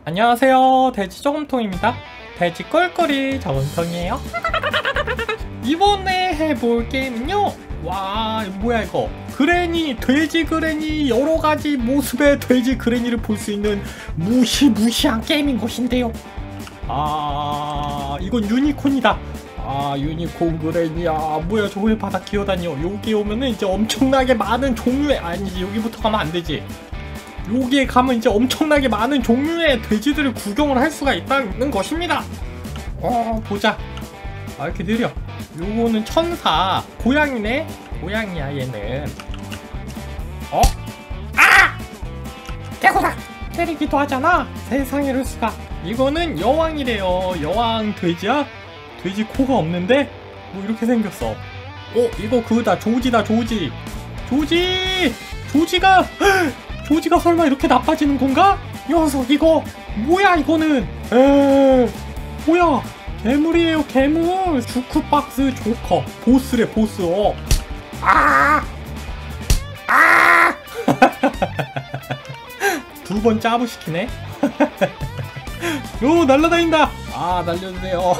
안녕하세요, 돼지 저금통입니다. 돼지 꿀꿀이 저금통이에요. 이번에 해볼 게임은요, 와 뭐야 이거, 그레니, 돼지 그레니, 여러가지 모습의 돼지 그레니를 볼 수 있는 무시무시한 게임인 것인데요. 이건 유니콘이다. 유니콘 그레니야. 뭐야 저 왜 바닥 기어다녀. 여기 오면은 이제 엄청나게 많은 종류의, 아니지 여기부터 가면 안되지, 여기에 가면 이제 엄청나게 많은 종류의 돼지들을 구경을 할 수가 있다는 것입니다. 보자. 이렇게 느려. 요거는 천사 고양이네. 고양이야 얘는. 대고다 때리기도 하잖아. 세상에 이럴 수가. 이거는 여왕이래요. 여왕 돼지야? 돼지 코가 없는데 뭐 이렇게 생겼어. 이거 그거다. 조지다. 조지가 설마 이렇게 나빠지는 건가? 녀석 이거 뭐야 이거는. 뭐야, 괴물이에요 괴물. 주크박스 조커 보스래 보스. 두 번 짜부시키네. 날라다닌다. 날려주세요.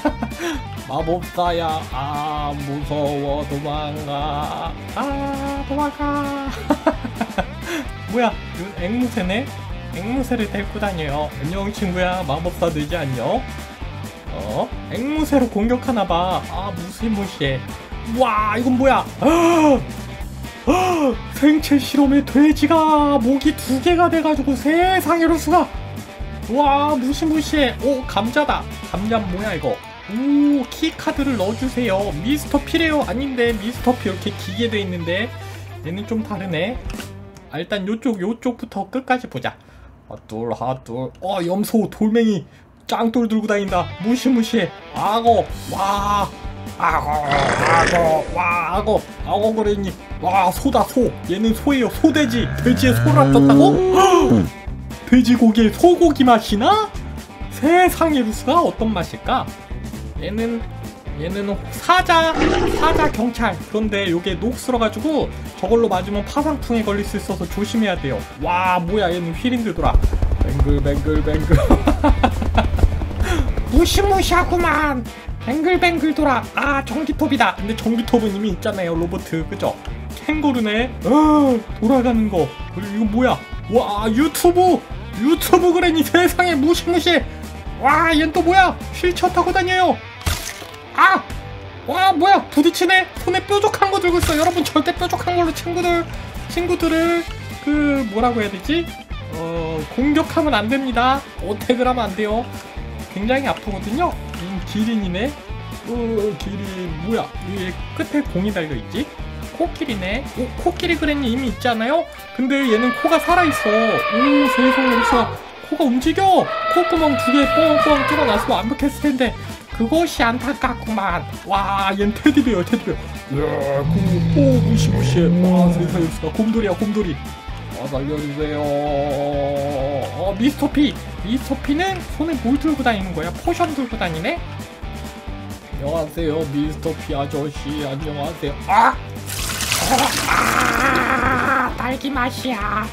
마법사야. 무서워. 도망가. 도망가. 뭐야, 이건 앵무새네? 앵무새를 데리고 다녀요. 안녕 친구야, 마법사 되지 안녕. 앵무새로 공격하나봐. 무시무시해. 와, 이건 뭐야. 생체 실험에 돼지가 목이 2개가 돼가지고 세상에 수가. 와, 무시무시해. 감자다. 감자 뭐야 이거. 키카드를 넣어주세요. 미스터 피래요. 아닌데 미스터 피 이렇게 기계 돼 있는데 얘는 좀 다르네. 일단 요쪽부터 끝까지 보자. 하둘. 염소 돌멩이 짱돌 들고 다닌다. 무시무시해. 악어. 와. 악어 그랬니. 와, 소다 소. 얘는 소예요. 소돼지. 돼지에 소를 합쳤다고? 돼지고기에 소고기 맛이나? 세상에 루스가 어떤 맛일까? 얘는 사자 경찰. 그런데 요게 녹슬어가지고 저걸로 맞으면 파상풍에 걸릴 수 있어서 조심해야 돼요. 와, 뭐야 얘는 휠인들 돌아. 뱅글뱅글. 무시무시하구만. 뱅글뱅글 돌아. 전기톱이다. 근데 전기톱은 이미 있잖아요. 로보트 그죠? 캥거루네. 돌아가는 거. 그리고 이거 뭐야. 와, 유튜브 그래니. 세상에 무시무시해. 와, 얜 또 뭐야. 휠체어 타고 다녀요. 와, 뭐야, 부딪히네. 손에 뾰족한 거 들고 있어. 여러분 절대 뾰족한 걸로 친구들을 뭐라고 해야 되지? 공격하면 안 됩니다. 어택을 하면 안 돼요. 굉장히 아프거든요. 기린이네. 기린 뭐야, 위에 끝에 공이 달려 있지? 코끼리네. 코끼리 그랬니 이미 있잖아요. 근데 얘는 코가 살아있어. 세상에 무서워. 코가 움직여. 콧구멍 2개 뻥뻥 뚫어놨으면 완벽했을 텐데 그것이 안타깝구만. 와, 얜 테디베어. 무시무시해. 와, 세상에 무서워. 곰돌이. 살려주세요. 미스터피는 손에 뭘 들고 다니는 거야? 포션 들고 다니네? 안녕하세요 미스터피 아저씨. 안녕하세요. 딸기 맛이야.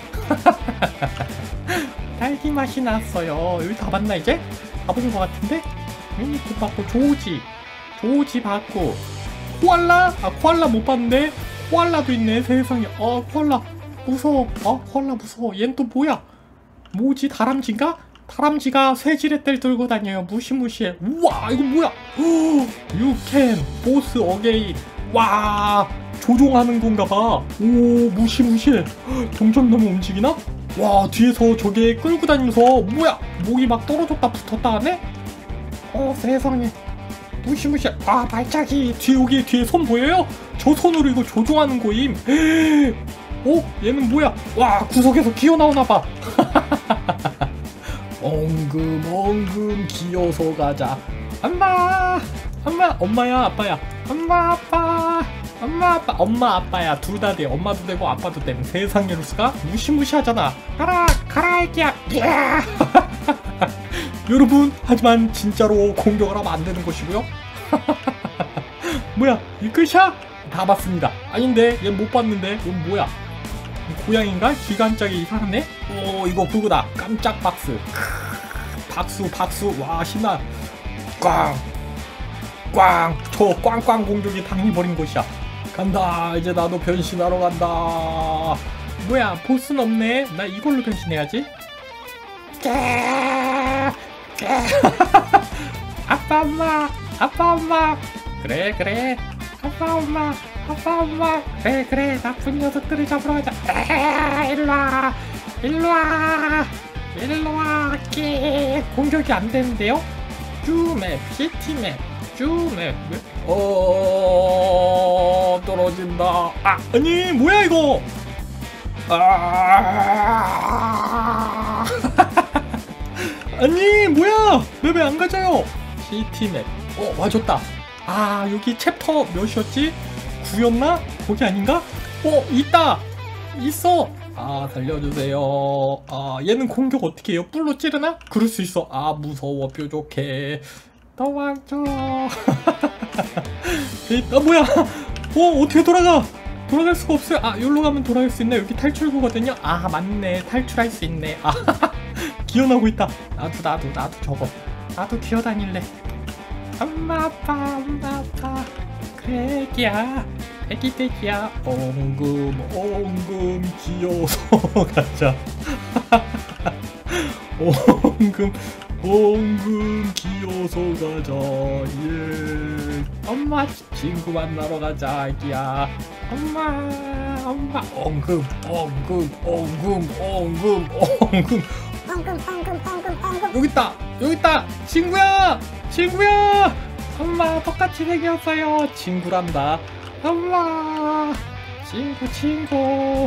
딸기 맛이 났어요. 여기 다 봤나 이제? 다 본 것 같은데? 유니콘 받고 조지 받고 코알라? 코알라 못 봤는데? 코알라도 있네. 세상에. 코알라 무서워. 코알라 무서워. 얜 또 뭐야? 뭐지? 다람쥐인가? 다람쥐가 쇠지렛대를 들고 다녀요. 무시무시해. 우와, 이건 뭐야? 유캔 보스 어게인. 와, 조종하는 건가봐. 무시무시해. 점점 너무 움직이나? 와, 뒤에서 저게 끌고 다니면서 뭐야, 목이 막 떨어졌다 붙었다 하네? 세상에 무시무시해. 발차기. 여기 뒤에 손 보여요? 저 손으로 이거 조종하는 거임. 얘는 뭐야? 와, 구석에서 기어 나오나봐. 엉금 기어서 가자. 엄마야 아빠야. 엄마 아빠야. 둘 다 돼. 엄마도 되고 아빠도 되는. 세상에 루스가 무시무시하잖아. 가라 애기야. 여러분, 하지만 진짜로 공격을 하면 안 되는 것이고요. 뭐야, 이 끝이야? 다 봤습니다. 아닌데, 얘 못 봤는데. 이건 뭐야? 고양인가? 기관짝이 살았네? 오 이거 그거다. 깜짝 박스. 박수 와 신나. 꽝 저 꽝꽝 공격이 당해버린 곳이야. 간다. 이제 나도 변신하러 간다. 뭐야 보스는 없네. 나 이걸로 변신해야지. 아빠 엄마 그래 아빠 엄마 그래 나쁜 녀석들을 잡으러 가자. 일로와 공격이 안 되는데요? 쭈맵 시티맵 쭈맵 떨어진다. 아니 뭐야 이거. 아니 뭐야 맵에 안 가져요. 시티맵 와줬다. 여기 챕터 몇이었지? 9였나? 거기 아닌가? 있어. 달려주세요. 얘는 공격 어떻게 해요? 뿔로 찌르나? 그럴 수 있어. 무서워 뾰족해. 도망쳐. 뭐야 어떻게 돌아갈 수가 없어요. 여기로 가면 돌아갈 수 있네. 여기 탈출구거든요. 맞네 탈출할 수 있네. 기어나고 있다. 나도 저거 나도 기어다닐래. 엄마 아빠 그래 애기야 엉금 기어서 가자. 엉금 기어서 가자. 예. 엄마 친구 만나러 가자 애기야. 엄마 엉금 여기 있다 친구야 엄마 똑같이 생겼어요. 친구란다. 엄마 친구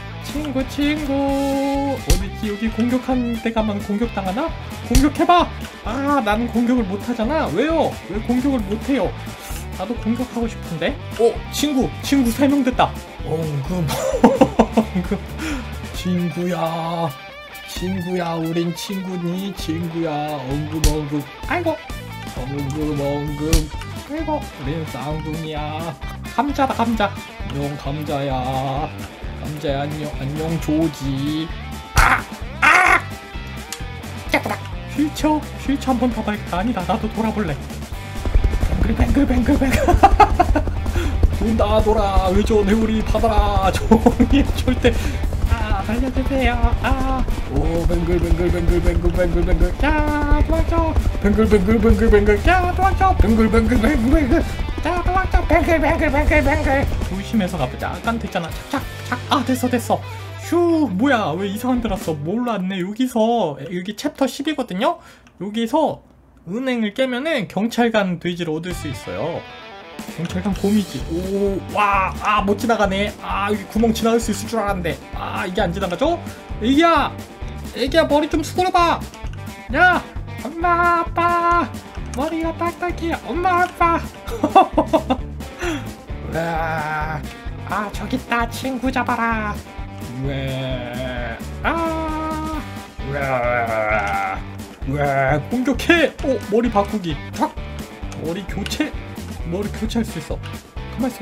어디지? 여기 공격한 데 가면 공격당하나? 공격해봐. 나는 공격을 못하잖아. 왜요? 왜 공격을 못해요? 나도 공격하고 싶은데. 친구 3명 됐다. 엉금 친구야 우린 친구니 친구야. 엉금 아이고 우린 쌍둥이야. 감자 안녕 감자야 안녕 조지. 휠체어 한번 타봐야겠다. 아니다 나도 돌아볼래. 뱅글 돌아 의존 회오리 받아라. 종이 절대 살려주세요. 뱅글 자 도망쳐. 뱅글 자 도망쳐. 뱅글 자 도망쳐. 뱅글 조심해서 가보자. 깐트 있잖아. 착 됐어. 휴 뭐야 왜 이상한 데 났어. 몰랐네. 여기 챕터 10이거든요 여기서 은행을 깨면은 경찰관 돼지를 얻을 수 있어요. 경찰관 곰이지. 못 지나가네. 여기 구멍 지나갈 수 있을 줄 알았는데 이게 안 지나가죠? 애기야 머리 좀 수그려봐. 야 엄마 아빠 머리가 딱딱해. 엄마 아빠. 저기 있다. 친구 잡아라. 왜 공격해. 머리 바꾸기. 머리 교체할 수 있어. 가만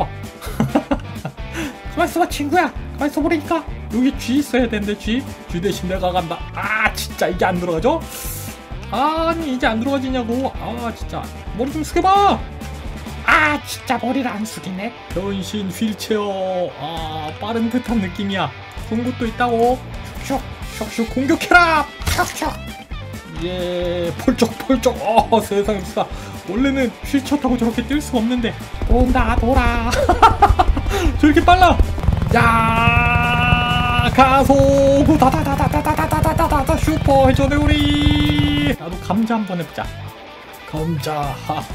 있어봐 친구야. 가만 있어보라니까. 여기 G 있어야 되는데 G 대신 내가 간다. 진짜 이게 안 들어가죠? 아니 이게 안 들어가지냐고. 진짜 머리 좀 숙여봐. 진짜 머리를 안 숙이네. 변신 휠체어. 빠른 듯한 느낌이야. 좋은 것도 있다고. 슉슉 공격해라. 슉슉. 예 펄쩍 세상에 진짜 원래는 휠체어 타고 저렇게 뛸 수가 없는데. 돌아 저렇게 빨라. 야 가속 다다다다다다다다다다 슈퍼 회전의 우리. 나도 감자 한번 해보자. 감자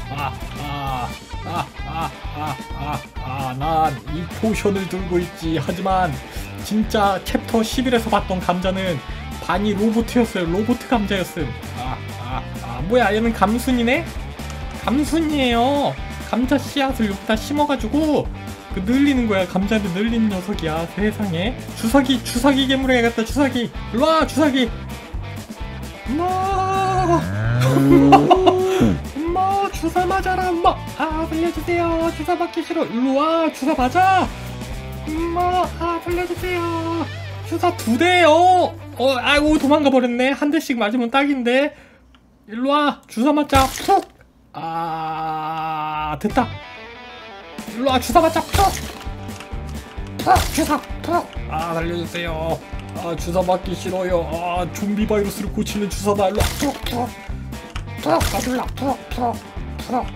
난 이 포션을 들고 있지. 하지만 진짜 챕터 11에서 봤던 감자는 반이 로봇이었어요. 로봇 감자였음. 뭐야 얘는 감순이네? 감순이에요. 감자 씨앗을 여기다 심어가지고 늘리는 거야. 감자를 늘리는 녀석이야. 세상에. 주사기 괴물 해야겠다. 주사기 일로와. 주사기 엄마 주사 맞아라. 엄마 살려주세요. 주사 맞기 싫어. 일로와. 주사 맞아. 엄마 살려주세요. 주사 2대요. 아이고 도망가 버렸네. 한 대씩 맞으면 딱인데. 일로 와. 주사 맞자. 푹. 아 됐다. 일로 와. 주사 맞자. 푹. 푹. 주사 푹. 아 살려주세요. 아 주사 맞기 싫어요. 아 좀비 바이러스를 고치는 주사다. 일로 와. 푹. 푹. 푹. 가둘라. 푹. 푹. 푹.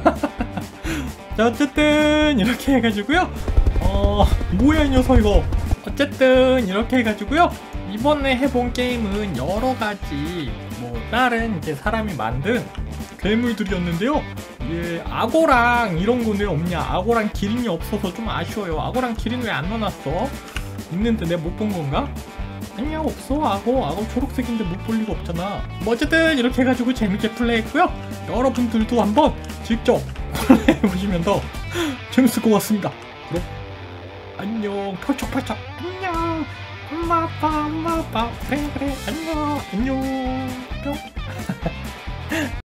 자 어쨌든 이렇게 해가지고요. 뭐야 이 녀석 이거. 어쨌든 이렇게 해가지고요. 이번에 해본 게임은 여러가지 뭐 다른 이제 사람이 만든 괴물들이었는데요. 예, 악어랑 이런 거 왜 없냐. 악어랑 기린이 없어서 좀 아쉬워요. 악어랑 기린 왜 안 넣어놨어? 있는데 내가 못 본 건가? 아니야 없어. 악어 초록색인데 못 볼 리가 없잖아. 뭐 어쨌든 이렇게 해가지고 재밌게 플레이했고요. 여러분들도 한번 직접 플레이해보시면 더 재밌을 것 같습니다. 그럼 안녕. 펄쩍펄쩍 안녕. 엄마 아빠 그래 안녕 뿅